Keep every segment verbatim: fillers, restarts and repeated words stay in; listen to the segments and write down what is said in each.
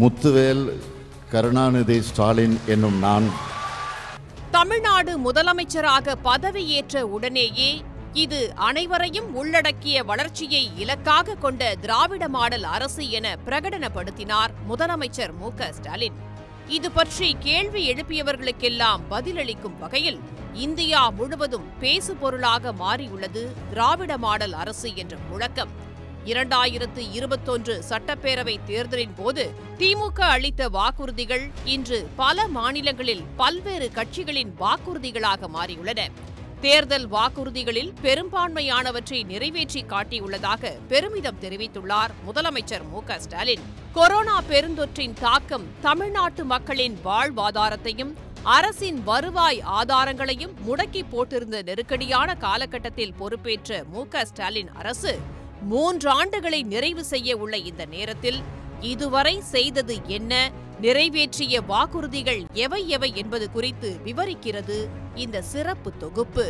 முத்துவேல் கருணாநிதி ஸ்டாலின் என்னும் நான் தமிழ்நாடு முதலமைச்சராக பதவியேற்ற உடனேயே இது அனைவரையும் உள்ளடக்கிய வளர்ச்சியை இலக்காக கொண்ட திராவிட மாடல் அரசு என பிரகடனப்படுத்தினார் முதலமைச்சர் மு க ஸ்டாலின். இது பற்றி கேள்வி எழுப்பியவர்களுக்கெல்லாம் பதிலளிக்கும் வகையில் இந்தியா முழுவதும் பேசு பொருளாக மாறியுள்ளது திராவிட மாடல் அரசு என்ற முழக்கம். இரண்டாயிரத்து இருபத்தொன்று சட்டப்பேரவை தேர்தலின் போது திமுக அளித்த வாக்குறுதிகள் இன்று பல மாநிலங்களில் பல்வேறு கட்சிகளின் வாக்குறுதிகளாக மாறியுள்ளன. தேர்தல் வாக்குறுதிகளில் பெரும்பான்மையானவற்றை நிறைவேற்றி காட்டியுள்ளதாக பெருமிதம் தெரிவித்துள்ளார் முதலமைச்சர் மு க ஸ்டாலின். கொரோனா பெருந்தொற்றின் தாக்கம் தமிழ்நாட்டு மக்களின் வாழ்வாதாரத்தையும் அரசின் வருவாய் ஆதாரங்களையும் முடக்கி போட்டிருந்த நெருக்கடியான காலகட்டத்தில் பொறுப்பேற்ற மு க ஸ்டாலின் அரசு மூன்றாண்டுகளை நிறைவு செய்ய உள்ள இந்த நேரத்தில் இதுவரை செய்தது என்ன, நிறைவேற்றிய வாக்குறுதிகள் எவை எவை என்பது குறித்து விவரிக்கிறது இந்த சிறப்பு தொகுப்பு.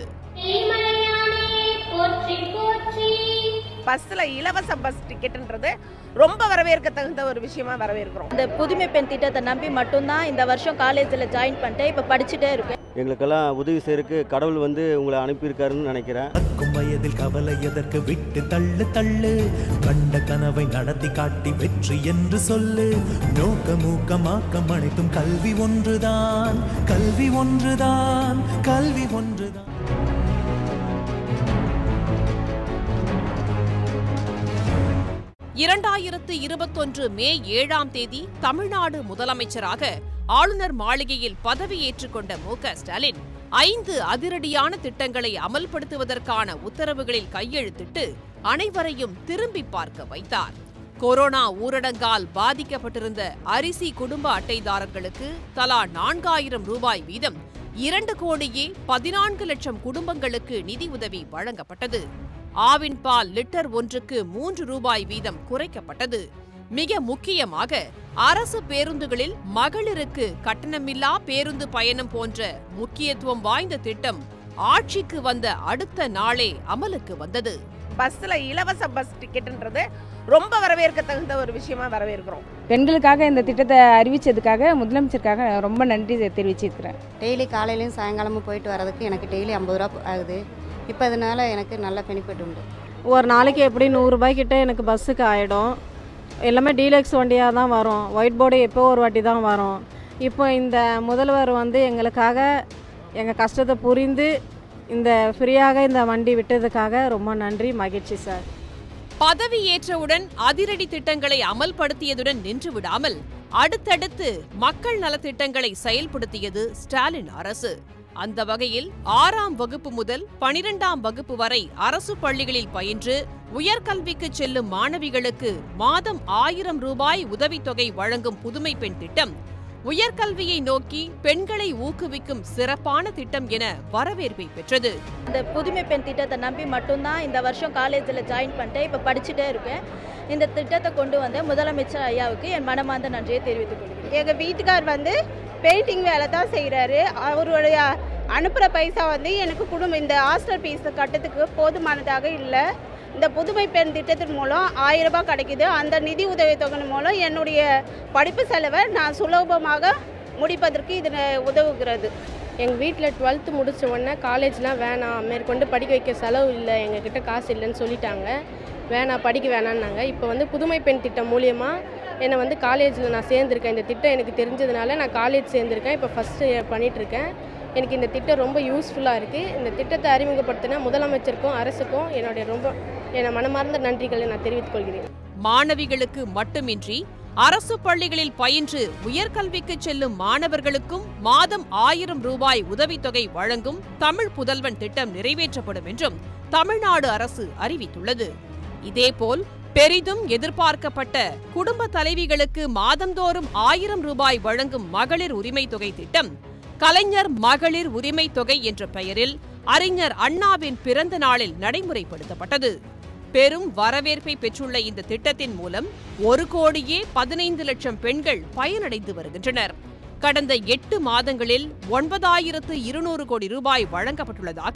பஸ்ல இலவச பஸ் டிக்கெட்ன்றது ரொம்ப வரவேற்க தகுந்த ஒரு விஷயமா வரவேற்கிறோம். இந்த புதுமை பெண் திட்டத்தை நம்பி மட்டும்தான் இந்த வருஷம் காலேஜில் ஜாயின் பண்ணிட்டேன். இப்போ படிச்சுட்டே இருக்கேன். எங்களுக்கெல்லாம் உதவி செய்யறதுக்கு கடவுள் வந்து உங்களை அனுப்பியிருக்காருன்னு நினைக்கிறேன். வயதில் கவலை எதற்கு விட்டு தள்ளு தள்ளு, கண்ட கனவை நடத்தி காட்டி வெற்றி என்று சொல்லு. நோக்க மூக்கமாக்கம் அனைத்தும் கல்வி ஒன்றுதான், கல்வி ஒன்றுதான், கல்வி ஒன்றுதான். இரண்டாயிரத்து இருபத்தொன்று மே ஏழாம் தேதி தமிழ்நாடு முதலமைச்சராக ஆளுநர் மாளிகையில் பதவியேற்றுக் கொண்ட மு க ஸ்டாலின் ஐந்து அதிரடியான திட்டங்களை அமல்படுத்துவதற்கான உத்தரவுகளில் கையெழுத்திட்டு அனைவரையும் திரும்பி பார்க்க வைத்தார். கொரோனா ஊரடங்கால் பாதிக்கப்பட்டிருந்த அரிசி குடும்ப அட்டைதாரர்களுக்கு தலா நான்காயிரம் ரூபாய் வீதம் இரண்டு கோடியே பதினான்கு லட்சம் குடும்பங்களுக்கு நிதியுதவி வழங்கப்பட்டது. ஆவின் பால் லிட்டர் ஒன்றுக்கு மூன்று ரூபாய் வீதம் குறைக்கப்பட்டது. மிக முக்கியமாக அரசு பேருந்துகளில் மகளிருக்கு கட்டணமில்லா பேருந்து பயணம் போன்ற முக்கியத்துவம் வாய்ந்த திட்டம் ஆட்சிக்கு வந்த அடுத்த நாளே அமலுக்கு வந்தது. பஸ்ல இலவச பஸ் டிக்கெட்ன்றது ரொம்ப வரவேற்க தகுந்த ஒரு விஷயமா வரவேற்கிறோம். பெண்களுக்காக இந்த திட்டத்தை அறிவிச்சதுக்காக முதலமைச்சருக்காக ரொம்ப நன்றி தெரிவிச்சிருக்கிறேன். டெய்லி காலையிலையும் சாயங்காலமும் போயிட்டு வரதுக்கு எனக்கு டெய்லி ஐம்பது ரூபா ஆகுது. இப்போ அதனால எனக்கு நல்ல பெனிஃபிட் உண்டு. ஒரு நாளைக்கு எப்படி நூறுரூபாய்க்கிட்ட எனக்கு பஸ்ஸுக்கு ஆகிடும். எல்லாமே டீலக்ஸ் வண்டியாக தான் வரும். ஒயிட் போர்டு எப்போ ஒரு வாட்டி தான் வரும். இப்போ இந்த முதல்வர் வந்து எங்களுக்காக எங்கள் கஷ்டத்தை புரிந்து இந்த ஃப்ரீயாக இந்த வண்டி விட்டதுக்காக ரொம்ப நன்றி, மகிழ்ச்சி சார். பதவியேற்றவுடன் அதிரடி திட்டங்களை அமல்படுத்தியதுடன் நின்று விடாமல் அடுத்தடுத்து மக்கள் நலத்திட்டங்களை செயல்படுத்தியது ஸ்டாலின் அரசு. அந்த வகையில் ஆறாம் வகுப்பு முதல் பனிரெண்டாம் வகுப்பு வரை அரசு பள்ளிகளில் பயின்று உயர்கல்விக்கு செல்லும் மாணவிகளுக்கு மாதம் ஆயிரம் ரூபாய் உதவித்தொகை வழங்கும் புதுமை பெண் திட்டம் உயர்கல்வியை நோக்கி பெண்களை ஊக்குவிக்கும் சிறப்பான திட்டம் என வரவேற்பை பெற்றது. இந்த புதுமை பெண் திட்டத்தை நம்பி மட்டும்தான் இந்த வருஷம் காலேஜில் ஜாயின் பண்ணிட்டேன். இப்போ படிச்சுட்டே இருக்கேன். இந்த திட்டத்தை கொண்டு வந்த முதலமைச்சர் ஐயாவுக்கு என் மனமார்ந்த நன்றியை தெரிவித்துக் கொள்கிறேன். எங்கள் வீட்டுக்கார் வந்து பெயிண்டிங் வேலை தான் செய்கிறாரு. அவருடைய அனுப்புகிற பைசா வந்து எனக்கு குடும்பம் இந்த ஹாஸ்டல் ஃபீஸ் கட்டத்துக்கு போதுமானதாக இல்லை. இந்த புதுமை பெண் திட்டத்தின் மூலம் ஆயிரம் ரூபாய் கிடைக்குது. அந்த நிதி உதவி தொகை மூலம் என்னுடைய படிப்பு செலவை நான் சுலபமாக முடிப்பதற்கு இது உதவுகிறது. எங்கள் வீட்டில் டுவெல்த்து முடித்த உடனே காலேஜ்லாம் வேணாம், மேற்கொண்டு படிக்க வைக்க செலவு இல்லை, எங்ககிட்ட காசு இல்லைன்னு சொல்லிட்டாங்க. வேணாம், படிக்க வேணான்னாங்க. இப்போ வந்து புதுமை பெண் திட்டம் மூலியமாக என்னை வந்து காலேஜில் நான் சேர்ந்துருக்கேன். இந்த திட்டம் எனக்கு தெரிஞ்சதுனால நான் காலேஜ் சேர்ந்துருக்கேன். இப்போ ஃபஸ்ட்டு பண்ணிகிட்ருக்கேன். எனக்கு இந்த திட்டம் ரொம்ப யூஸ்ஃபுல்லாக இருக்குது. இந்த திட்டத்தை அறிமுகப்படுத்தின முதலமைச்சருக்கும் அரசுக்கும் என்னுடைய ரொம்ப என மனமார்ந்த நன்றிகளை நான் தெரிவித்துக் கொள்கிறேன். மாணவிகளுக்கு மட்டுமின்றி அரசு பள்ளிகளில் பயின்று உயர்கல்விக்கு செல்லும் மாணவர்களுக்கும் மாதம் ஆயிரம் ரூபாய் உதவித்தொகை வழங்கும் தமிழ் புதல்வன் திட்டம் நிறைவேற்றப்படும் என்றும் தமிழ்நாடு அரசு அறிவித்துள்ளது. இதேபோல் பெரிதும் எதிர்பார்க்கப்பட்ட குடும்ப தலைவிகளுக்கு மாதந்தோறும் ஆயிரம் ரூபாய் வழங்கும் மகளிர் உரிமை தொகை திட்டம் கலைஞர் மகளிர் உரிமை தொகை என்ற பெயரில் அறிஞர் அண்ணாவின் பிறந்த நாளில் நடைமுறைப்படுத்தப்பட்டது. பெரும் வரவேற்பை பெற்றுள்ள இந்த திட்டத்தின் மூலம் ஒரு கோடியே பதினைந்து லட்சம் பெண்கள் பயனடைந்து வருகின்றனர். கடந்த எட்டு மாதங்களில் ஒன்பதாயிரத்து இருநூறு கோடி ரூபாய் வழங்கப்பட்டுள்ளதாக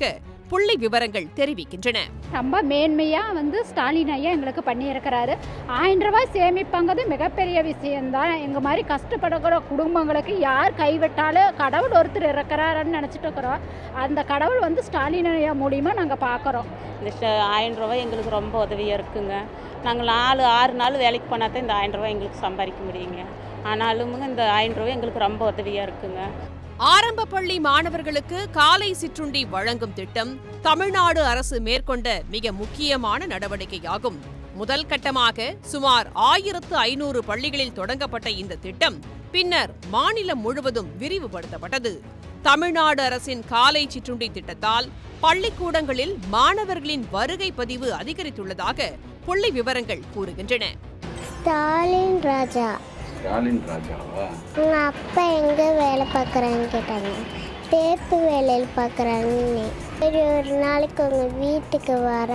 புள்ளி விவரங்கள் தெரிவிக்கின்றன. ரொம்ப மேன்மையாக வந்து ஸ்டாலின் ஐயா எங்களுக்கு பண்ணியிருக்கிறாரு. ஆயிரம் ரூபாய் சேமிப்பாங்கிறது மிகப்பெரிய விஷயம்தான். எங்கள் மாதிரி கஷ்டப்படுகிற குடும்பங்களுக்கு யார் கைவிட்டாலும் கடவுள் ஒருத்தர் இருக்கிறாருன்னு நினச்சிட்டு இருக்கிறோம். அந்த கடவுள் வந்து ஸ்டாலின் ஐயா மூலியமாக நாங்கள் பார்க்குறோம். இந்த ஆயிரம் ரூபாய் எங்களுக்கு ரொம்ப உதவியாக இருக்குங்க. நாங்கள் நாலு ஆறு நாள் வேலைக்கு போனால் தான் இந்த ஆயிரம் ரூபாய் எங்களுக்கு சம்பாதிக்க முடியுங்க. ஆனாலும் இந்த ஆயிரம் ரூபாய் எங்களுக்கு ரொம்ப உதவியாக இருக்குங்க. ஆரம்ப பள்ளி மாணவர்களுக்கு காலை சிற்றுண்டி வழங்கும் திட்டம் தமிழ்நாடு அரசு மேற்கொண்ட மிக முக்கியமான நடவடிக்கையாகும். முதல் கட்டமாக சுமார் ஆயிரத்து ஐநூறு பள்ளிகளில் தொடங்கப்பட்ட இந்த திட்டம் பின்னர் மாநிலம் முழுவதும் விரிவுபடுத்தப்பட்டது. தமிழ்நாடு அரசின் காலை சிற்றுண்டி திட்டத்தால் பள்ளிக்கூடங்களில் மாணவர்களின் வருகை பதிவு அதிகரித்துள்ளதாக புள்ளி விவரங்கள் கூறுகின்றன. ஸ்டாலின் ராஜா ஸ்டாலின் ராஜாவா? உங்க அப்பா எங்க வேலை பார்க்குறான்னு கேட்டாங்க. தேப்பு வேலையில் பார்க்குறான்னு. சரி, ஒரு நாளைக்கு உங்க வீட்டுக்கு வர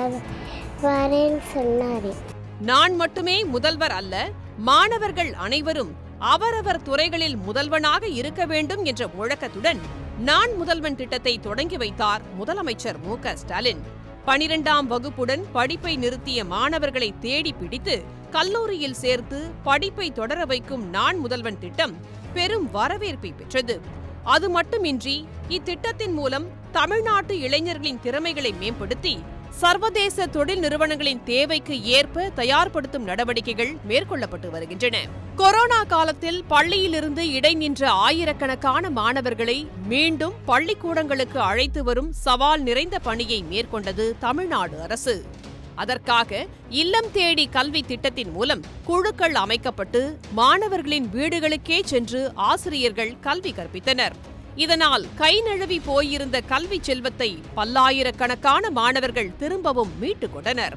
வரேன்னு சொன்னாரு. நான் மட்டுமே முதல்வர் அல்ல, மாணவர்கள் அனைவரும் அவரவர் துறைகளில் முதல்வனாக இருக்க வேண்டும் என்ற முழக்கத்துடன் நான் முதல்வன் திட்டத்தை தொடங்கி வைத்தார் முதலமைச்சர் மு க ஸ்டாலின். பனிரெண்டாம் வகுப்புடன் படிப்பை நிறுத்திய மாணவர்களை தேடி பிடித்து கல்லூரியில் சேர்த்து படிப்பை தொடர வைக்கும் நான் முதல்வன் திட்டம் பெரும் வரவேற்பை பெற்றது. அது மட்டுமின்றி இத்திட்டத்தின் மூலம் தமிழ்நாட்டு இளைஞர்களின் திறமைகளை மேம்படுத்தி சர்வதேச தொழில் நிறுவனங்களின் தேவைக்கு ஏற்ப தயார்படுத்தும் நடவடிக்கைகள் மேற்கொள்ளப்பட்டு வருகின்றன. கொரோனா காலத்தில் பள்ளியிலிருந்து இடைநின்ற ஆயிரக்கணக்கான மாணவர்களை மீண்டும் பள்ளிக்கூடங்களுக்கு அழைத்து வரும் சவால் நிறைந்த பணியை மேற்கொண்டது தமிழ்நாடு அரசு. அதற்காக இல்லம் தேடி கல்வி திட்டத்தின் மூலம் குழுக்கள் அமைக்கப்பட்டு மாணவர்களின் வீடுகளுக்கே சென்று ஆசிரியர்கள் கல்வி கற்பித்தனர். இதனால் கை நழுவி போயிருந்த கல்வி செல்வத்தை பல்லாயிரக்கணக்கான மாணவர்கள் திரும்பவும் மீட்டுக் கொண்டனர்.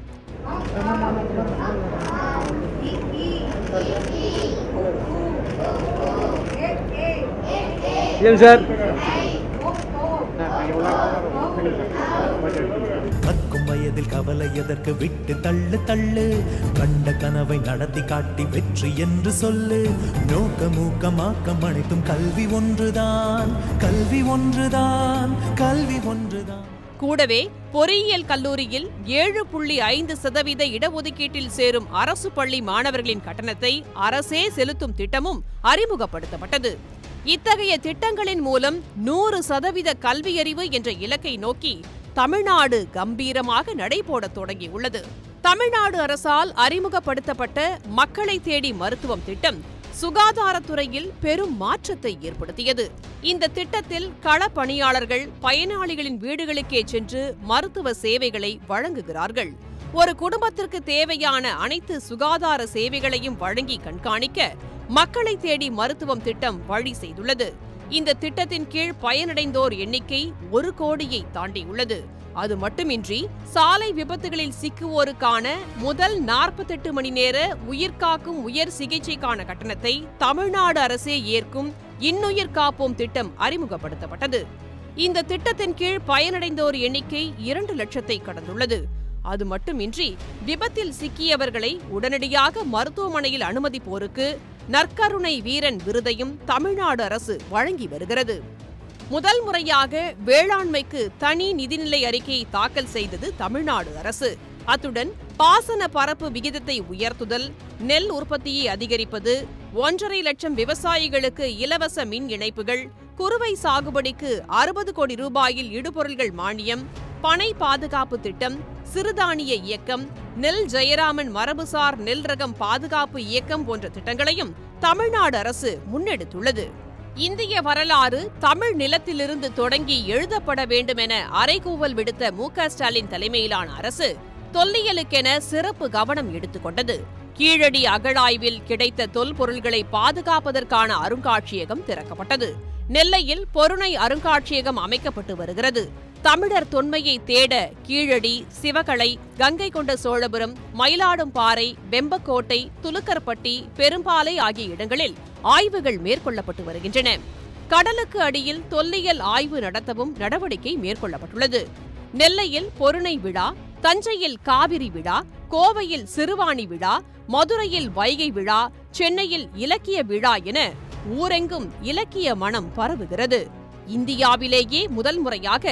கற்கும் வயதில் கவலை எதற்கு விட்டு தள்ளு தள்ளு. கண்ட கனவை நடத்தி காட்டி வெற்றி என்று சொல்லு. நோக்கம் ஊக்கம் ஆக்கம் அனைத்தும் கல்வி ஒன்றுதான், கல்வி ஒன்றுதான், கல்வி ஒன்றுதான். கூடவே பொறியியல் கல்லூரியில் ஏழு புள்ளி ஐந்து சதவீத இடஒதுக்கீட்டில் சேரும் அரசு பள்ளி மாணவர்களின் கட்டணத்தை அரசே செலுத்தும் திட்டமும் அறிமுகப்படுத்தப்பட்டது. இத்தகைய திட்டங்களின் மூலம் நூறு சதவீத கல்வியறிவு என்ற இலக்கை நோக்கி தமிழ்நாடு கம்பீரமாக நடைபோடத் தொடங்கியுள்ளது. தமிழ்நாடு அரசால் அறிமுகப்படுத்தப்பட்ட மக்களை தேடி மருத்துவம் திட்டம் சுகாதாரத்துறையில் பெரும் மாற்றத்தை ஏற்படுத்தியது. இந்த திட்டத்தில் கள பணியாளர்கள் பயனாளிகளின் வீடுகளுக்கே சென்று மருத்துவ சேவைகளை வழங்குகிறார்கள். ஒரு குடும்பத்திற்கு தேவையான அனைத்து சுகாதார சேவைகளையும் வழங்கி கண்காணிக்க மக்களை தேடி மருத்துவம் திட்டம் வழி செய்துள்ளது. இந்த திட்டத்தின் கீழ் பயனடைந்தோர் எண்ணிக்கை ஒரு கோடியை தாண்டியுள்ளது. அது மட்டுமின்றி சாலை விபத்துகளில் சிக்குவோருக்கான முதல் நாற்பத்தெட்டு மணி நேர உயிர்காக்கும் உயர் சிகிச்சைக்கான கட்டணத்தை தமிழ்நாடு அரசே ஏற்கும் இன்னுயிர் காப்போம் திட்டம் அறிமுகப்படுத்தப்பட்டது. இந்த திட்டத்தின் கீழ் பயனடைந்தோர் எண்ணிக்கை இரண்டு லட்சத்தை கடந்துள்ளது. அது மட்டுமின்றி விபத்தில் சிக்கியவர்களை உடனடியாக மருத்துவமனையில் அனுமதிப்போருக்கு நற்கருணை வீரன் விருதையும் தமிழ்நாடு அரசு வழங்கி வருகிறது. முதல் முறையாக வேளாண்மைக்கு தனி நிதிநிலை அறிக்கையை தாக்கல் செய்தது தமிழ்நாடு அரசு. அத்துடன் பாசன பரப்பு விகிதத்தை உயர்த்துதல், நெல் உற்பத்தியை அதிகரிப்பது, ஒன்றரை லட்சம் விவசாயிகளுக்கு இலவச மின் இணைப்புகள், குறுவை சாகுபடிக்கு அறுபது கோடி ரூபாயில் இடுபொருள்கள் மானியம், பனை பாதுகாப்பு திட்டம், சிறுதானிய இயக்கம், நெல் ஜெயராமன் மரபுசார் நெல் ரகம் பாதுகாப்பு இயக்கம் போன்ற திட்டங்களையும் தமிழ்நாடு அரசு முன்னெடுத்துள்ளது. இந்திய வரலாறு தமிழ் நிலத்திலிருந்து தொடங்கி எழுதப்பட வேண்டும் என அறைகூவல் விடுத்த மு க ஸ்டாலின் தலைமையிலான அரசு தொல்லியலுக்கென சிறப்பு கவனம் எடுத்துக்கொண்டது. கீழடி அகழாய்வில் கிடைத்த தொல்பொருள்களை பாதுகாப்பதற்கான அருங்காட்சியகம் திறக்கப்பட்டது. நெல்லையில் பொருணை அருங்காட்சியகம் அமைக்கப்பட்டு வருகிறது. தமிழர் தொன்மையை தேட கீழடி, சிவகளை, கங்கை கொண்ட சோழபுரம், மயிலாடும்பாறை, வெம்பக்கோட்டை, துலுக்கர்பட்டி, பெரும்பாலை ஆகிய இடங்களில் ஆய்வுகள் மேற்கொள்ளப்பட்டு வருகின்றன. கடலுக்கு அடியில் தொல்லியல் ஆய்வு நடத்தவும் நடவடிக்கை மேற்கொள்ளப்பட்டுள்ளது. நெல்லையில் பொருணை விழா, தஞ்சையில் காவிரி விழா, கோவையில் சிறுவாணி விழா, மதுரையில் வைகை விழா, சென்னையில் இலக்கிய விழா என ஊரெங்கும் இலக்கிய மனம் பரவுகிறது. இந்தியாவிலேயே முதல் முறையாக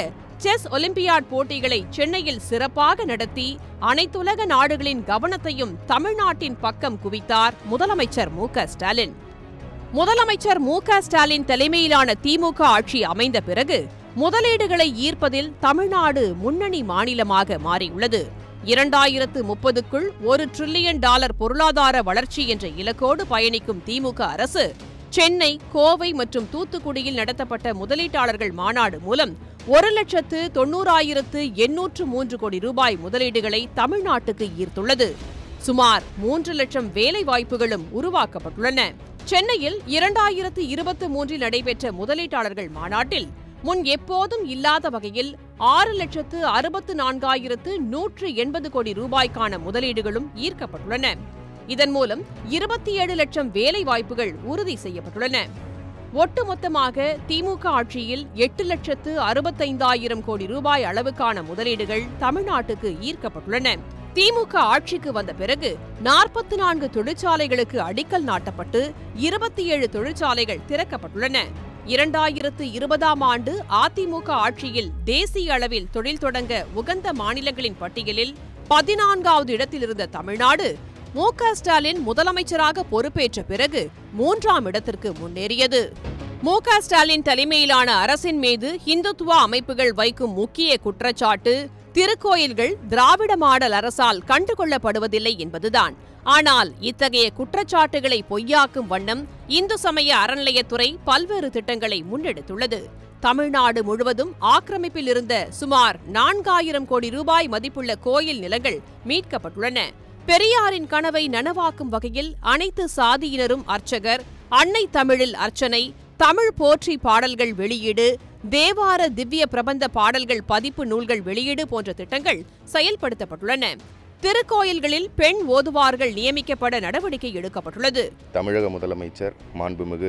செஸ் ஒலிம்பியாட் போட்டிகளை சென்னையில் சிறப்பாக நடத்தி அனைத்துலக நாடுகளின் கவனத்தையும் தமிழ்நாட்டின் பக்கம் குவித்தார் முதலமைச்சர் மு க ஸ்டாலின். முதலமைச்சர் மு க ஸ்டாலின் தலைமையிலான திமுக ஆட்சி அமைந்த பிறகு முதலீடுகளை ஈர்ப்பதில் தமிழ்நாடு முன்னணி மாநிலமாக மாறியுள்ளது. இரண்டாயிரத்து முப்பதுக்குள் ஒரு டிரில்லியன் டாலர் பொருளாதார வளர்ச்சி என்ற இலக்கோடு பயணிக்கும் திமுக அரசு சென்னை, கோவை மற்றும் தூத்துக்குடியில் நடத்தப்பட்ட முதலீட்டாளர்கள் மாநாடு மூலம் ஒரு லட்சத்து தொன்னூறாயிரத்து எண்ணூற்று மூன்று கோடி ரூபாய் முதலீடுகளை தமிழ்நாட்டுக்கு ஈர்த்துள்ளது. சுமார் மூன்று லட்சம் வேலை வாய்ப்புகளும் உருவாக்கப்பட்டுள்ளன. சென்னையில் இரண்டாயிரத்து இருபத்தி மூன்றில் நடைபெற்ற முதலீட்டாளர்கள் மாநாட்டில் முன் எப்போதும் இல்லாத வகையில் ஆறு லட்சத்து அறுபத்து நான்காயிரத்து நூற்று எண்பது கோடி ரூபாய்க்கான முதலீடுகளும் ஈர்க்கப்பட்டுள்ளன. இதன் மூலம் இருபத்தி ஏழு லட்சம் வேலை வாய்ப்புகள் உறுதி செய்யப்பட்டுள்ளன. ஒட்டுமொத்தமாக திமுக ஆட்சியில் எட்டு லட்சத்து அறுபத்தைந்தாயிரம் கோடி ரூபாய் அளவுக்கான முதலீடுகள் தமிழ்நாட்டுக்கு ஈர்க்கப்பட்டுள்ளன. திமுக ஆட்சிக்கு வந்த பிறகு நாற்பத்தி நான்கு தொழிற்சாலைகளுக்கு அடிக்கல் நாட்டப்பட்டு இருபத்தி ஏழு தொழிற்சாலைகள் திறக்கப்பட்டுள்ளன. இரண்டாயிரத்து இருபதாம் ஆண்டு அதிமுக ஆட்சியில் தேசிய அளவில் தொழில் தொடங்க உகந்த மாநிலங்களின் பட்டியலில் பதினான்காவது இடத்தில் இருந்த தமிழ்நாடு மு க ஸ்டாலின் முதலமைச்சராக பொறுப்பேற்ற பிறகு மூன்றாம் இடத்திற்கு முன்னேறியது. மு க ஸ்டாலின் தலைமையிலான அரசின் மீது இந்துத்துவ அமைப்புகள் வைக்கும் முக்கிய குற்றச்சாட்டு திருக்கோயில்கள் திராவிட மாடல் அரசால் கண்டுகொள்ளப்படுவதில்லை என்பதுதான். ஆனால் இத்தகைய குற்றச்சாட்டுகளை பொய்யாக்கும் வண்ணம் இந்து சமய அறநிலையத்துறை பல்வேறு திட்டங்களை முன்னெடுத்துள்ளது. தமிழ்நாடு முழுவதும் ஆக்கிரமிப்பில் இருந்த சுமார் நான்காயிரம் கோடி ரூபாய் மதிப்புள்ள கோயில் நிலங்கள் மீட்கப்பட்டுள்ளன. பெரியாரின் கனவை நனவாக்கும் வகையில் அனைத்து சாதியினரும் அர்ச்சகர், அன்னை தமிழில் அர்ச்சனை, தமிழ் போற்றி பாடல்கள் வெளியீடு, தேவார திவ்ய பிரபந்த பாடல்கள் பதிப்பு நூல்கள் வெளியீடு போன்ற திட்டங்கள் செயல்படுத்தப்பட்டுள்ளன. திருக்கோயில்களில் பெண் ஓதுவார்கள் நியமிக்கப்பட நடவடிக்கை எடுக்கப்பட்டுள்ளது. தமிழக முதலமைச்சர் மாண்புமிகு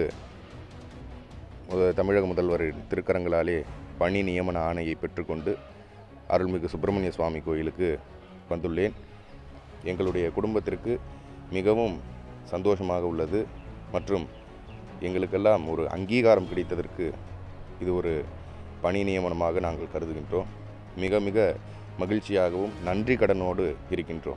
தமிழக முதல்வரின் திருக்கரங்களாலே பணி நியமன ஆணையை பெற்றுக்கொண்டு அருள்மிகு சுப்பிரமணிய சுவாமி கோயிலுக்கு வந்துள்ளேன். எங்களுடைய குடும்பத்திற்கு மிகவும் சந்தோஷமாக உள்ளது மற்றும் எங்களுக்கெல்லாம் ஒரு அங்கீகாரம் கிடைத்ததற்கு இது ஒரு பணி நியமனமாக நாங்கள் கருதுகின்றோம். மிக மிக மகிழ்ச்சியாகவும் நன்றி கடனோடு இருக்கின்றோம்.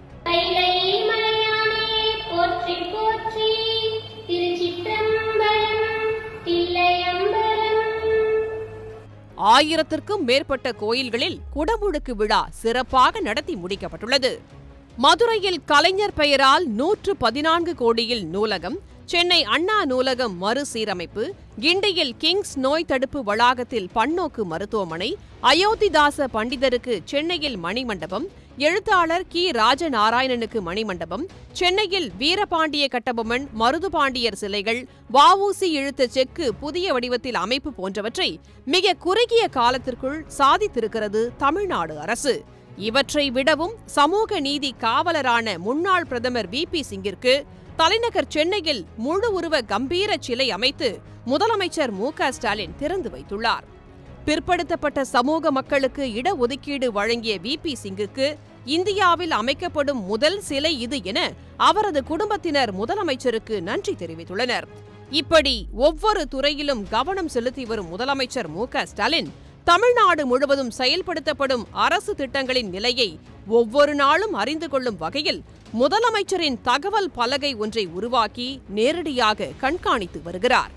ஆயிரத்திற்கும் மேற்பட்ட கோயில்களில் குடமுழுக்கு விழா சிறப்பாக நடத்தி முடிக்கப்பட்டுள்ளது. மதுரையில் கலைஞர் பெயரால் நூற்று பதினான்கு கோடியில் நூலகம், சென்னை அண்ணா நூலகம் மறுசீரமைப்பு, கிண்டியில் கிங்ஸ் நோய் தடுப்பு வளாகத்தில் பன்னோக்கு மருத்துவமனை, அயோத்திதாச பண்டிதருக்கு சென்னையில் மணிமண்டபம், எழுத்தாளர் கி ராஜநாராயணனுக்கு மணிமண்டபம், சென்னையில் வீரபாண்டிய கட்டபொம்மன், மருதுபாண்டியர் சிலைகள், வஉசி இழுத்த செக்கு புதிய வடிவத்தில் அமைப்பு போன்றவற்றை மிக குறுகிய காலத்திற்குள் சாதித்திருக்கிறது தமிழ்நாடு அரசு. இவற்றை விடவும் சமூக நீதி காவலரான முன்னாள் பிரதமர் வி பி சிங்கிற்கு தலைநகர் சென்னையில் முழு உருவ கம்பீர சிலை அமைத்து முதலமைச்சர் மு க ஸ்டாலின் திறந்து வைத்துள்ளார். பிற்படுத்தப்பட்ட சமூக மக்களுக்கு இடஒதுக்கீடு வழங்கிய வி பி சிங்குக்கு இந்தியாவில் அமைக்கப்படும் முதல் சிலை இது என அவரது குடும்பத்தினர் முதலமைச்சருக்கு நன்றி தெரிவித்துள்ளனர். இப்படி ஒவ்வொரு துறையிலும் கவனம் செலுத்தி வரும் முதலமைச்சர் மு க ஸ்டாலின் தமிழ்நாடு முழுவதும் செயல்படுத்தப்படும் அரசு திட்டங்களின் நிலையை ஒவ்வொரு நாளும் அறிந்து கொள்ளும் வகையில் முதலமைச்சரின் தகவல் பலகை ஒன்றை உருவாக்கி நேரடியாக கண்காணித்து வருகிறார்.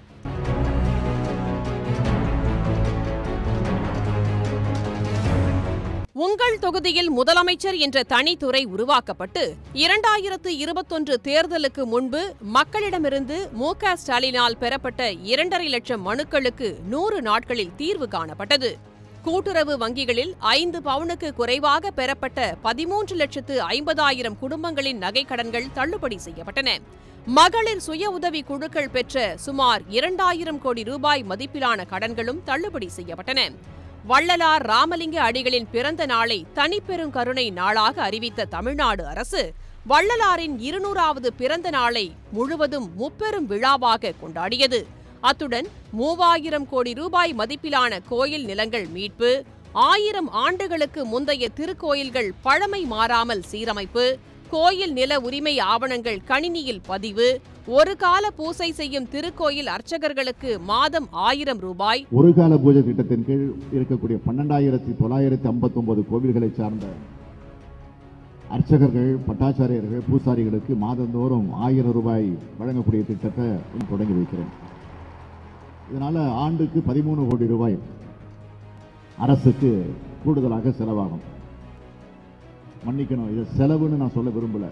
உங்கள் தொகுதியில் முதலமைச்சர் என்ற தனித்துறை உருவாக்கப்பட்டு இரண்டாயிரத்து இருபத்தொன்று தேர்தலுக்கு முன்பு மக்களிடமிருந்து மு க ஸ்டாலினால் பெறப்பட்ட இரண்டரை லட்சம் மனுக்களுக்கு நூறு நாட்களில் தீர்வு காணப்பட்டது. கூட்டுறவு வங்கிகளில் ஐந்து பவுனுக்கு குறைவாக பெறப்பட்ட பதிமூன்று லட்சத்து ஐம்பதாயிரம் குடும்பங்களின் நகைக்கடன்கள் தள்ளுபடி செய்யப்பட்டன. மகளிர் சுய உதவி குழுக்கள் பெற்ற சுமார் இரண்டாயிரம் கோடி ரூபாய் மதிப்பிலான கடன்களும் தள்ளுபடி செய்யப்பட்டன. வள்ளலார் ராமலிங்க அடிகளின் பிறந்த நாளை தனிப்பெருங்கருணை நாளாக அறிவித்த தமிழ்நாடு அரசு வள்ளலாரின் இருநூறாவது பிறந்த நாளை முழுவதும் முப்பெரும் விழாவாக கொண்டாடியது. அத்துடன் மூவாயிரம் கோடி ரூபாய் மதிப்பிலான கோயில் நிலங்கள் மீட்பு, ஆயிரம் ஆண்டுகளுக்கு முந்தைய திருக்கோயில்கள் பழமை மாறாமல் சீரமைப்பு, கோயில் நில உரிமை ஆவணங்கள் கணினியில் பதிவு, ஒரு கால பூசை செய்யும் திருக்கோயில் அர்ச்சகர்களுக்கு மாதம் ஆயிரம் ரூபாய். ஒரு கால பூஜை திட்டத்தின் கீழ் இருக்கக்கூடிய பன்னெண்டாயிரத்தி தொள்ளாயிரத்தி ஐம்பத்தி ஒன்பது கோவில்களை சார்ந்த அர்ச்சகர்கள், பட்டாச்சாரியர்கள், பூசாரிகளுக்கு மாதந்தோறும் ஆயிரம் ரூபாய் வழங்கக்கூடிய திட்டத்தை தொடங்கி வைக்கிறேன். இதனால ஆண்டுக்கு பதிமூணு கோடி ரூபாய் அரசுக்கு கூடுதலாக செலவாகும். மன்னிக்கணும், இது செலவுன்னு நான் சொல்ல விரும்பல.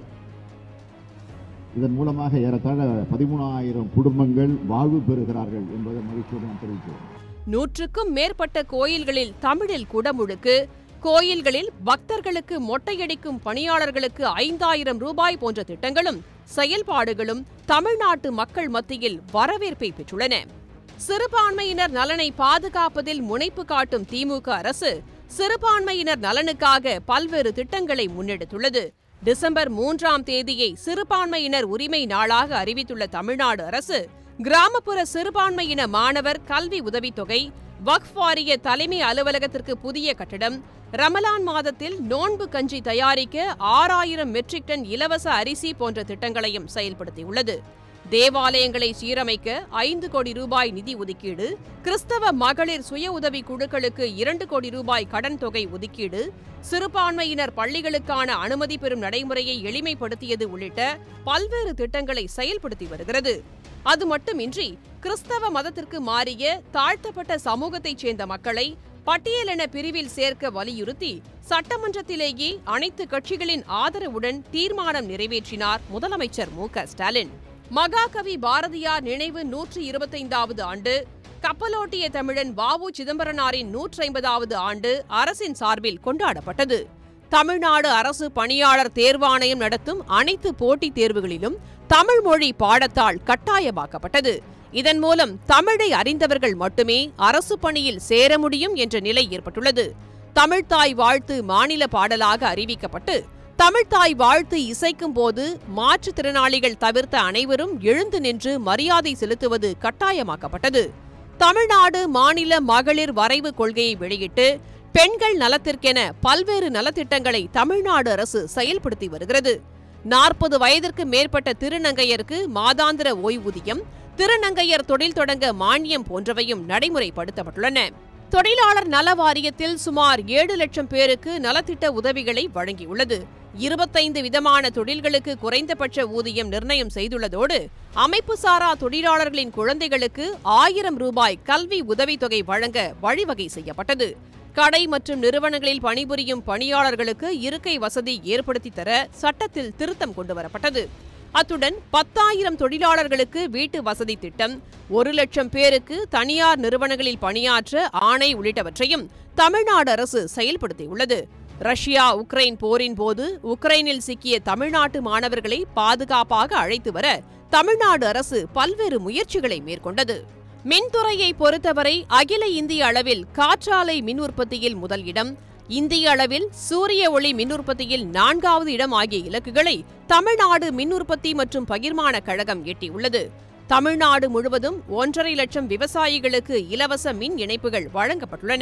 இதன் மூலமாக ஏறத்தாழ பதிமூணாயிரம் குடும்பங்கள் வாழ்வு பெறுகிறார்கள் என்பதை மகிழ்ச்சியோடு நான் தெரிவிக்கிறேன். நூற்றுக்கும் மேற்பட்ட கோயில்களில் தமிழில் குடமுழுக்கு, கோயில்களில் பக்தர்களுக்கு மொட்டையடிக்கும் பணியாளர்களுக்கு ஐந்தாயிரம் ரூபாய் போன்ற திட்டங்களும் செயல்பாடுகளும் தமிழ்நாட்டு மக்கள் மத்தியில் வரவேற்பை பெற்றுள்ளன. சிறுபான்மையினர் நலனை பாதுகாப்பதில் முனைப்பு காட்டும் திமுக அரசு சிறுபான்மையினர் நலனுக்காக பல்வேறு திட்டங்களை முன்னெடுத்துள்ளது. டிசம்பர் மூன்றாம் தேதியை சிறுபான்மையினர் உரிமை நாளாக அறிவித்துள்ள தமிழ்நாடு அரசு கிராமப்புற சிறுபான்மையின மாணவர் கல்வி உதவித்தொகை, வக்ஃப் வாரிய தலைமை அலுவலகத்திற்கு புதிய கட்டடம், ரமலான் மாதத்தில் நோன்பு கஞ்சி தயாரிக்க ஆறாயிரம் மெட்ரிக் டன் இலவச அரிசி போன்ற திட்டங்களையும் செயல்படுத்தியுள்ளது. தேவாலயங்களை சீரமைக்க ஐந்து கோடி ரூபாய் நிதி ஒதுக்கீடு, கிறிஸ்தவ மகளிர் சுய உதவி குழுக்களுக்கு இரண்டு கோடி ரூபாய் கடன் தொகை ஒதுக்கீடு, சிறுபான்மையினர் பள்ளிகளுக்கான அனுமதி பெறும் நடைமுறையை எளிமைப்படுத்தியது உள்ளிட்ட பல்வேறு திட்டங்களை செயல்படுத்தி வருகிறது. அது மட்டுமின்றி கிறிஸ்தவ மதத்திற்கு மாறிய தாழ்த்தப்பட்ட சமூகத்தைச் சேர்ந்த மக்களை பட்டியலென பிரிவில் சேர்க்க வலியுறுத்தி சட்டமன்றத்திலேயே அனைத்து கட்சிகளின் ஆதரவுடன் தீர்மானம் நிறைவேற்றினார் முதலமைச்சர் மு க ஸ்டாலின். மகாகவி பாரதியார் நினைவு நூற்று இருபத்தைந்தாவது ஆண்டு, கப்பலோட்டிய தமிழன் வ உ சிதம்பரனாரின் நூற்றி ஐம்பதாவது ஆண்டு அரசின் சார்பில் கொண்டாடப்பட்டது. தமிழ்நாடு அரசு பணியாளர் தேர்வாணையம் நடத்தும் அனைத்து போட்டித் தேர்வுகளிலும் தமிழ் மொழி பாடத்தால் கட்டாயமாக்கப்பட்டது. இதன் மூலம் தமிழை அறிந்தவர்கள் மட்டுமே அரசு பணியில் சேர முடியும் என்ற நிலை ஏற்பட்டுள்ளது. தமிழ்த்தாய் வாழ்த்து மாநில பாடலாக அறிவிக்கப்பட்டு தமிழ்த்தாய் வாழ்த்து இசைக்கும் போது மாற்றுத்திறனாளிகள் தவிர்த்த அனைவரும் எழுந்து நின்று மரியாதை செலுத்துவது கட்டாயமாக்கப்பட்டது. தமிழ்நாடு மாநில மகளிர் வரைவு கொள்கையை வெளியிட்டு பெண்கள் நலத்திற்கென பல்வேறு நலத்திட்டங்களை தமிழ்நாடு அரசு செயல்படுத்தி வருகிறது. நாற்பது வயதிற்கு மேற்பட்ட திருநங்கையருக்கு மாதாந்திர ஓய்வூதியம், திருநங்கையர் தொழில் தொடங்க மானியம் போன்றவையும் நடைமுறைப்படுத்தப்பட்டுள்ளன. தொழிலாளர் நல வாரியத்தில் சுமார் ஏழு லட்சம் பேருக்கு நலத்திட்ட உதவிகளை வழங்கியுள்ளது. இருபத்தைந்து விதமான தொழில்களுக்கு குறைந்தபட்ச ஊதியம் நிர்ணயம் செய்துள்ளதோடு அமைப்பு சாரா தொழிலாளர்களின் குழந்தைகளுக்கு ஆயிரம் ரூபாய் கல்வி உதவித்தொகை வழங்க வழிவகை செய்யப்பட்டது. கடை மற்றும் நிறுவனங்களில் பணிபுரியும் பணியாளர்களுக்கு இருக்கை வசதி ஏற்படுத்தி தர சட்டத்தில் திருத்தம் கொண்டுவரப்பட்டது. அத்துடன் பத்தாயிரம் தொழிலாளர்களுக்கு வீட்டு வசதி திட்டம், ஒரு லட்சம் பேருக்கு தனியார் நிறுவனங்களில் பணியாற்ற ஆணை உள்ளிட்டவற்றையும் தமிழ்நாடு அரசு செயல்படுத்தியுள்ளது. ரஷ்யா உக்ரைன் போரின் போது உக்ரைனில் சிக்கிய தமிழ்நாட்டு மாணவர்களை பாதுகாப்பாக அழைத்து வர தமிழ்நாடு அரசு பல்வேறு முயற்சிகளை மேற்கொண்டது. மின்துறையை பொறுத்தவரை அகில இந்திய அளவில் காற்றாலை மின் உற்பத்தியில் முதல் இடம், இந்திய அளவில் சூரிய ஒளி மின் உற்பத்தியில் நான்காவது இடம் ஆகிய இலக்குகளை தமிழ்நாடு மின் உற்பத்தி மற்றும் பகிர்மான கழகம் எட்டியுள்ளது. தமிழ்நாடு முழுவதும் ஒன்றரை லட்சம் விவசாயிகளுக்கு இலவச மின் இணைப்புகள் வழங்கப்பட்டுள்ளன.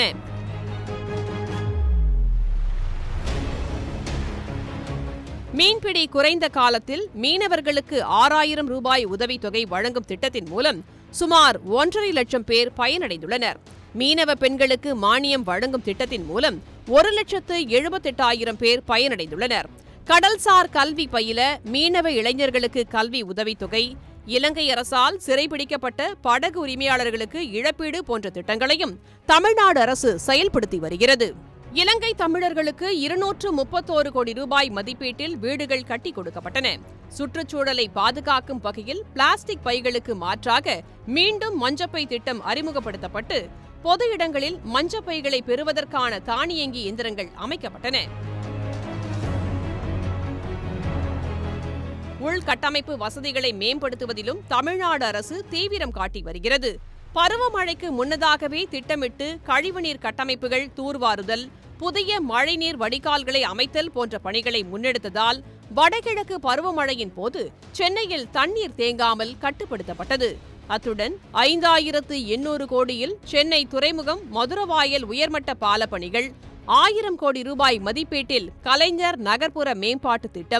மீன்பிடி குறைந்த காலத்தில் மீனவர்களுக்கு ஆறாயிரம் ரூபாய் உதவித்தொகை வழங்கும் திட்டத்தின் மூலம் சுமார் ஒன்றரை லட்சம் பேர் பயனடைந்துள்ளனர். மீனவ பெண்களுக்கு மானியம் வழங்கும் திட்டத்தின் மூலம் ஒரு லட்சத்து எழுபத்தெட்டாயிரம் பேர் பயனடைந்துள்ளனர். கடல்சார் கல்வி பயில மீனவ இளைஞர்களுக்கு கல்வி உதவித்தொகை, இலங்கை அரசால் சிறைபிடிக்கப்பட்ட படகு உரிமையாளர்களுக்கு இழப்பீடு போன்ற திட்டங்களையும் தமிழ்நாடு அரசு செயல்படுத்தி வருகிறது. இலங்கை தமிழர்களுக்கு இருநூற்று முப்பத்தோரு கோடி ரூபாய் மதிப்பீட்டில் வீடுகள் கட்டி கொடுக்கப்பட்டன. சுற்றுச்சூழலை பாதுகாக்கும் வகையில் பிளாஸ்டிக் பைகளுக்கு மாற்றாக மீண்டும் மஞ்சப்பை திட்டம் அறிமுகப்படுத்தப்பட்டு பொது இடங்களில் மஞ்சப்பைகளை பெறுவதற்கான தானியங்கி எந்திரங்கள் அமைக்கப்பட்டன. உள்கட்டமைப்பு வசதிகளை மேம்படுத்துவதிலும் தமிழ்நாடு அரசு தீவிரம் காட்டி வருகிறது. பருவமழைக்கு முன்னதாகவே திட்டமிட்டு கழிவுநீர் கட்டமைப்புகள் தூர்வாருதல், புதிய மழைநீர் வடிகால்களை அமைத்தல் போன்ற பணிகளை முன்னெடுத்ததால் வடகிழக்கு பருவமழையின் போது சென்னையில் தண்ணீர் தேங்காமல் கட்டுப்படுத்தப்பட்டது. அத்துடன் ஐந்தாயிரத்து எண்ணூறு கோடியில் சென்னை துறைமுகம் மதுரவாயல் உயர்மட்ட பால பணிகள், ஆயிரம் கோடி ரூபாய் மதிப்பீட்டில் கலைஞர் நகர்ப்புற மேம்பாட்டு திட்டம்,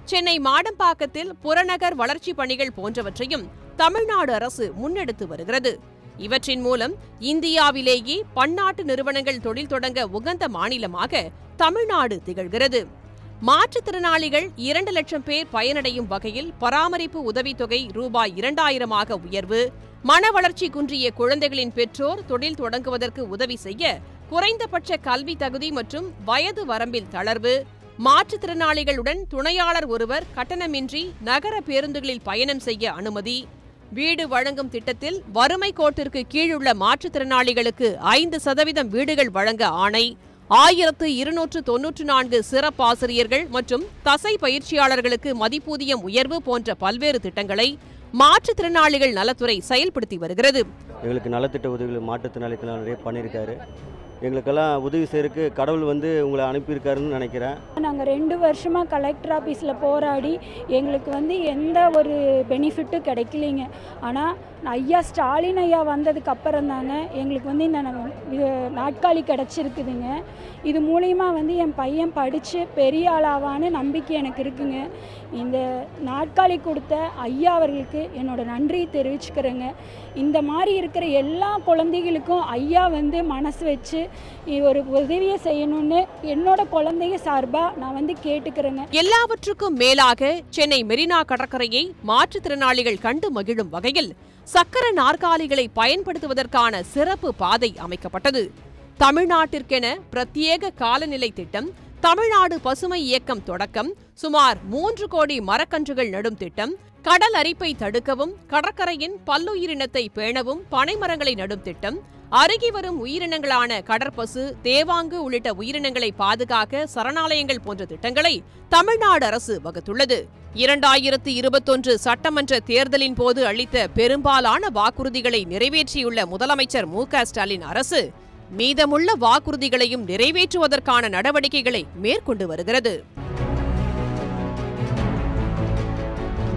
சென்னை மாடம்பாக்கத்தில் புறநகர் வளர்ச்சிப் பணிகள் போன்றவற்றையும் தமிழ்நாடு அரசு முன்னெடுத்து வருகிறது. இவற்றின் மூலம் இந்தியாவிலேயே பன்னாட்டு நிறுவனங்கள் தொழில் தொடங்க உகந்த மாநிலமாக தமிழ்நாடு திகழ்கிறது. மாற்றுத்திறனாளிகள் இரண்டு லட்சம் பேர் பயனடையும் வகையில் பராமரிப்பு உதவித்தொகை ரூபாய் இரண்டாயிரமாக உயர்வு, மன வளர்ச்சி குன்றிய குழந்தைகளின் பெற்றோர் தொழில் தொடங்குவதற்கு உதவி செய்ய குறைந்தபட்ச கல்வி தகுதி மற்றும் வயது வரம்பில் தளர்வு, மாற்றுத்திறனாளிகளுடன் துணையாளர் ஒருவர் கட்டணமின்றி நகர பேருந்துகளில் பயணம் செய்ய அனுமதி, வீடு வழங்கும் திட்டத்தில் வறுமை கோட்டிற்கு கீழுள்ள மாற்றுத்திறனாளிகளுக்கு ஐந்து சதவீதம் வீடுகள் வழங்க ஆணை, ஆயிரத்து இருநூற்று தொன்னூற்று நான்கு சிறப்பாசிரியர்கள் மற்றும் தசை பயிற்சியாளர்களுக்கு மதிப்பூதியம் உயர்வு போன்ற பல்வேறு திட்டங்களை மாற்றுத்திறனாளிகள் நலத்துறை செயல்படுத்தி வருகிறது. எங்களுக்கு நலத்திட்ட உதவிகள் மாற்றுத்திறனாளிகள் நிறைய பண்ணியிருக்காரு. எங்களுக்கெல்லாம் உதவி செய்யறதுக்கு கடவுள் வந்து உங்களை அனுப்பியிருக்காருன்னு நினைக்கிறேன். நாங்கள் ரெண்டு வருஷமாக கலெக்டர் ஆஃபீஸில் போராடி எங்களுக்கு வந்து எந்த ஒரு பெனிஃபிட்டும் கிடைக்கலைங்க. ஆனால் ஐயா ஸ்டாலின் ஐயா வந்ததுக்கு அப்புறம் தாங்க எங்களுக்கு வந்து இந்த நாட்காலி கிடச்சிருக்குதுங்க. இது மூலிமா வந்து என் பையன் படித்து பெரிய ஆளாவான்னு நம்பிக்கை எனக்கு இருக்குங்க. இந்த நாட்காலி கொடுத்த ஐயா அவர்களுக்கு என்னோட நன்றி தெரிவிச்சுக்கிறேங்க. இந்த மாதிரி இருக்கிற எல்லா குழந்தைகளுக்கும் ஐயா வந்து மனசு வச்சு ஒரு உதவியை செய்யணும்னு என்னோட குழந்தைங்க சார்பாக நான் வந்து கேட்டுக்கிறேங்க. எல்லாவற்றுக்கும் மேலாக சென்னை மெரினா கடற்கரையை மாற்றுத்திறனாளிகள் கண்டு மகிழும் வகையில் சக்கர நாற்காலிகளை பயன்படுத்துவதற்கான சிறப்பு பாதை அமைக்கப்பட்டது. தமிழ்நாட்டிற்கென பிரத்யேக காலநிலை திட்டம், தமிழ்நாடு பசுமை இயக்கம் தொடக்கம், சுமார் மூன்று கோடி மரக்கன்றுகள் நடும் திட்டம், கடல் அரிப்பை தடுக்கவும் கடற்கரையின் பல்லுயிரினத்தை பேணவும் பனைமரங்களை நடும் திட்டம், அருகி வரும் உயிரினங்களான கடற்பசு, தேவாங்கு உள்ளிட்ட உயிரினங்களை பாதுகாக்க சரணாலயங்கள் போன்ற திட்டங்களை தமிழ்நாடு அரசு வகுத்துள்ளது. இரண்டாயிரத்து இருபத்தொன்று சட்டமன்ற தேர்தலின் போது அளித்த பெரும்பாலான வாக்குறுதிகளை நிறைவேற்றியுள்ள முதலமைச்சர் மு க ஸ்டாலின் அரசு மீதமுள்ள வாக்குறுதிகளையும் நிறைவேற்றுவதற்கான நடவடிக்கைகளை மேற்கொண்டு வருகிறது.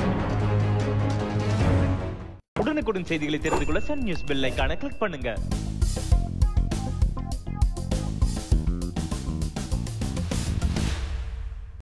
உடனுக்குடன் செய்திகளை தெரிந்து கொள்ள சன் நியூஸ் பெல் ஐகானை கிளிக் பண்ணுங்க.